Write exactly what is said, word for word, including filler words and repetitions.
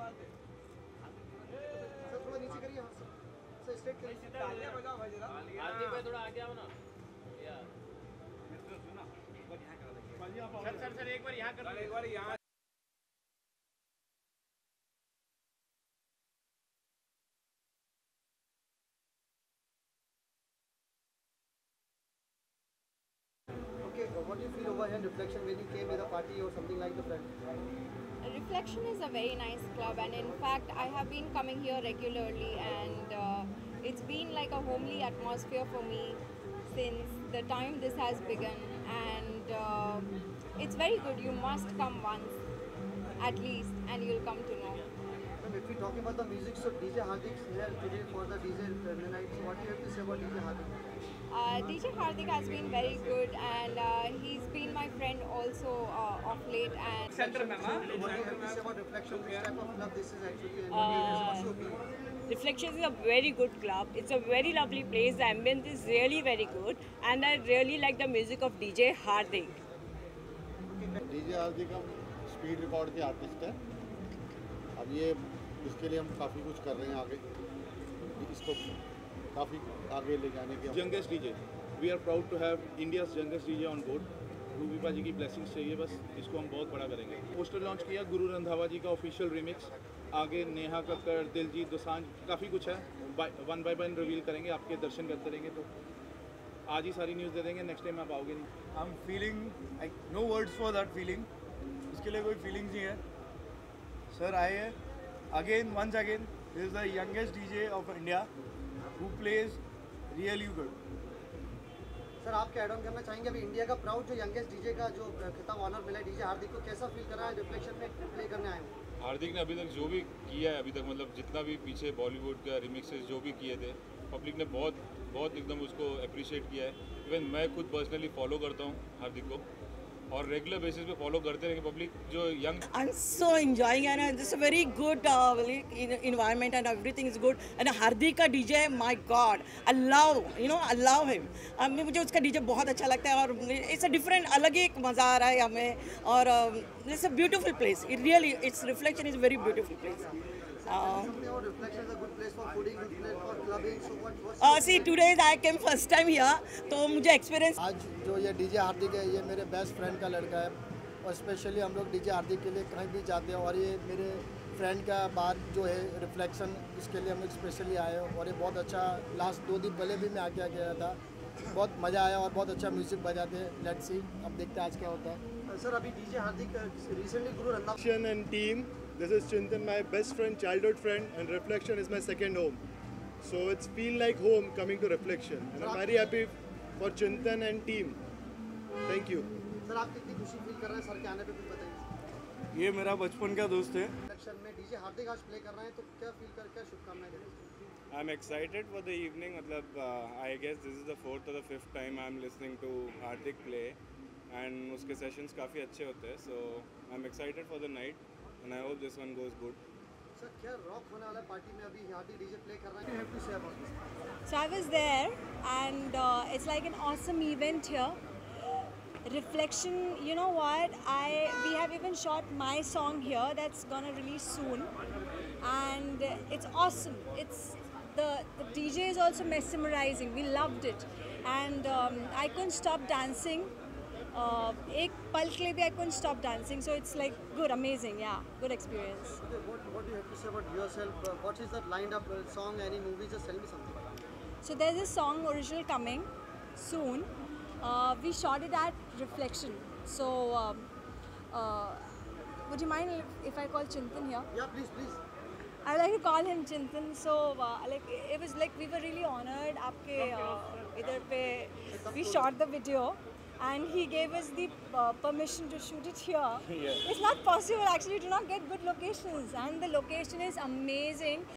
Sir थोड़ा नीचे करिए, हाँ सर, सर स्ट्रेट करिए, तालियां बजाओ भाई जरा। आरती पे थोड़ा आगे आओ ना यार। सर सर सर एक बार यहाँ कर, एक बार यहाँ। Okay, what do you feel over here in Reflection when you came with a party or something like the friend? Reflection is a very nice club, and in fact I have been coming here regularly, and uh, it's been like a homely atmosphere for me since the time this has begun, and uh, it's very good. You must come once at least and you'll come to know. And if we talk about the music, so D J Hardik is here today for the D J night. So what do you have to say about D J Hardik? Uh, D J Hardik has been very good, and uh, he's been my friend also uh, of late. And Center, ma'am. So what do you have to say about Reflection? Which type of club this is actually? And Uh, what's your opinion? Reflection is a very good club. It's a very lovely place. The ambience is really very good, and I really like the music of D J Hardik. D J Hardik हम speed record के artist हैं। अब ये इसके लिए हम काफ़ी कुछ कर रहे हैं आगे, इसको काफ़ी आगे ले जाने के। Youngest DJ, we are proud to have India's youngest DJ on board. Rubipa ji की ब्लेसिंग्स चाहिए बस, इसको हम बहुत बड़ा करेंगे। पोस्टर लॉन्च किया गुरु रंधावा जी का ऑफिशियल रिमिक्स, आगे नेहा कक्कड़, दिलजीत दोसांझ, काफ़ी कुछ है। वन बाय वन रिवील करेंगे, आपके दर्शन करते रहेंगे। तो आज ही सारी न्यूज़ दे देंगे, नेक्स्ट टाइम आप आओगे नहीं। I am feeling like no words for that feeling. इसके लिए कोई फीलिंग्स नहीं है। सर आए हैं again, once again, this is the youngest DJ of India who plays really good. Sir आप क्या एड ऑन करना चाहेंगे? अभी इंडिया का प्राउड जो यंगेस्ट डीजे का जो खिताब ऑनर मिला है डीजे हार्दिक को, कैसा फील कर रहा है रिफ्लेक्शन में प्ले करने आए हो? हार्दिक ने अभी तक जो भी किया है, अभी तक मतलब जितना भी पीछे बॉलीवुड का रिमिक्सेस जो भी किए थे, पब्लिक ने बहुत बहुत एकदम उसको अप्रिशिएट किया है। इवन मैं खुद पर्सनली फॉलो करता हूँ हार्दिक को, और रेगुलर बेसिस पे फॉलो करते रहेंगे पब्लिक जो young. I'm so enjoying, and it's a very good uh, very environment, and everything is good. And Hardik का D J, my God, I love, you know, I love him. uh, मुझे उसका D J बहुत अच्छा लगता है, और it's a different, अलग ही एक मज़ा आ रहा है हमें। और uh, it's a beautiful place. It really, its Reflection is a very beautiful place. Uh, Reflection is a good place for fooding, good place for clubbing. So what? what's uh, see, today I came first time here, तो मुझे experience। आज जो ये D J हार्दिक है, ये मेरे best friend का लड़का है, और स्पेशली हम लोग डी जे हार्दिक के लिए कहीं भी जाते हैं। और ये मेरे फ्रेंड का बात जो है रिफ्लेक्शन, इसके लिए हम लोग स्पेशली आए हैं। और ये बहुत अच्छा, लास्ट दो दिन पहले भी मैं आके गया था, बहुत मज़ा आया और बहुत अच्छा म्यूज़िक बजाते हैं। लेट्स सी, अब देखते हैं आज क्या होता है। सर अभी DJ Hardik recently Guru Randhawa and team, this is Chintan, my best friend, childhood friend, and Reflection is my second home. So it's feel like home coming to Reflection, and I'm very happy for Chintan and team. Thank you. Sir आप कितनी खुशी feel कर रहे हैं sir के आने पे, कुछ बताइए। ये मेरा बचपन का दोस्त है। रिफ्लेक्शन में डीजे हार्दिक आज प्ले कर रहे हैं, तो क्या फील कर, क्या शुभकामनाएं देते हैं? I'm excited for the evening. मतलब uh, I guess this is the fourth or the fifth time I'm listening to Hardik play, and उसके sessions काफ़ी अच्छे होते हैं. So I'm excited for the night, and I hope this one goes good. Sir क्या rock होने वाला है party में? अभी हार्दिक डीजे प्ले कर रहे हैं, have to say about this. So I was there, and uh, it's like an awesome event here. Reflection, you know what? I we have even shot my song here that's gonna release soon, and it's awesome. It's the the D J is also mesmerizing. We loved it, and um, I couldn't stop dancing. Uh, एक पल के लिए भी I couldn't stop dancing. So it's like good, amazing, yeah, good experience. Okay, what what do you have to say about yourself? Uh, what is that lined up uh, song? Any movie? Just tell me something. So there's a song original coming soon. Uh, we shot it at Reflection. So, um, uh, would you mind if, if I call Chintan here? Yeah, please, please. I like to call him Chintan. So, uh, like, it was like we were really honored. आपके uh, इधर पे we shot the video, and he gave us the uh, permission to shoot it here. Yeah. It's not possible actually to not get good locations, and the location is amazing.